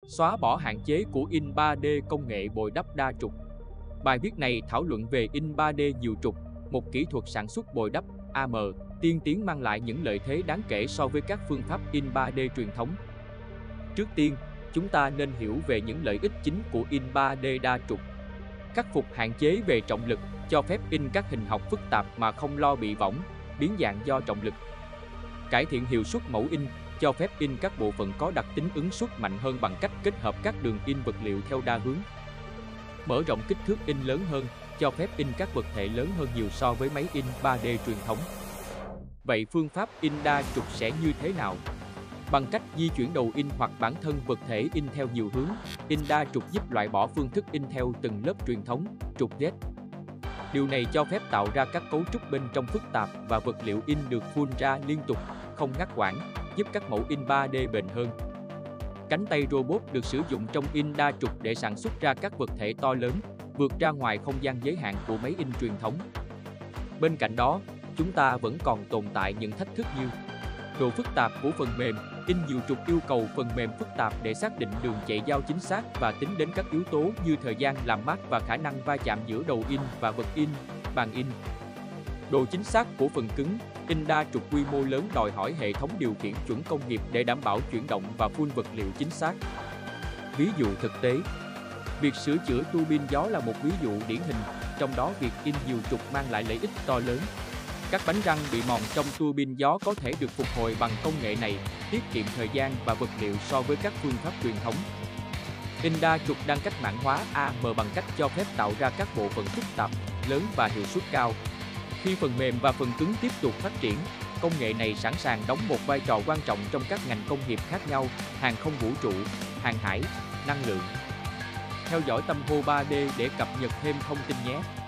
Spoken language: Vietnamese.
Xóa bỏ hạn chế của in 3D công nghệ bồi đắp đa trục. Bài viết này thảo luận về in 3D nhiều trục, một kỹ thuật sản xuất bồi đắp AM tiên tiến mang lại những lợi thế đáng kể so với các phương pháp in 3D truyền thống. Trước tiên, chúng ta nên hiểu về những lợi ích chính của in 3D đa trục. Khắc phục hạn chế về trọng lực, cho phép in các hình học phức tạp mà không lo bị võng, biến dạng do trọng lực. Cải thiện hiệu suất mẫu in, cho phép in các bộ phận có đặc tính ứng suất mạnh hơn bằng cách kết hợp các đường in vật liệu theo đa hướng. Mở rộng kích thước in lớn hơn, cho phép in các vật thể lớn hơn nhiều so với máy in 3D truyền thống. Vậy phương pháp in đa trục sẽ như thế nào? Bằng cách di chuyển đầu in hoặc bản thân vật thể in theo nhiều hướng, in đa trục giúp loại bỏ phương thức in theo từng lớp truyền thống, trục Z. Điều này cho phép tạo ra các cấu trúc bên trong phức tạp và vật liệu in được phun ra liên tục, không ngắt quãng, giúp các mẫu in 3D bền hơn. Cánh tay robot được sử dụng trong in đa trục để sản xuất ra các vật thể to lớn, vượt ra ngoài không gian giới hạn của máy in truyền thống. Bên cạnh đó, chúng ta vẫn còn tồn tại những thách thức như độ phức tạp của phần mềm. In nhiều trục yêu cầu phần mềm phức tạp để xác định đường chạy giao chính xác và tính đến các yếu tố như thời gian làm mát và khả năng va chạm giữa đầu in và vật in, bàn in. Độ chính xác của phần cứng. In đa trục quy mô lớn đòi hỏi hệ thống điều khiển chuẩn công nghiệp để đảm bảo chuyển động và phun vật liệu chính xác. Ví dụ thực tế, việc sửa chữa tua bin gió là một ví dụ điển hình, trong đó việc in nhiều trục mang lại lợi ích to lớn. Các bánh răng bị mòn trong tua bin gió có thể được phục hồi bằng công nghệ này, tiết kiệm thời gian và vật liệu so với các phương pháp truyền thống. In đa trục đang cách mạng hóa AM bằng cách cho phép tạo ra các bộ phận phức tạp, lớn và hiệu suất cao. Khi phần mềm và phần cứng tiếp tục phát triển, công nghệ này sẵn sàng đóng một vai trò quan trọng trong các ngành công nghiệp khác nhau, hàng không vũ trụ, hàng hải, năng lượng. Theo dõi Tâm Hô 3D để cập nhật thêm thông tin nhé!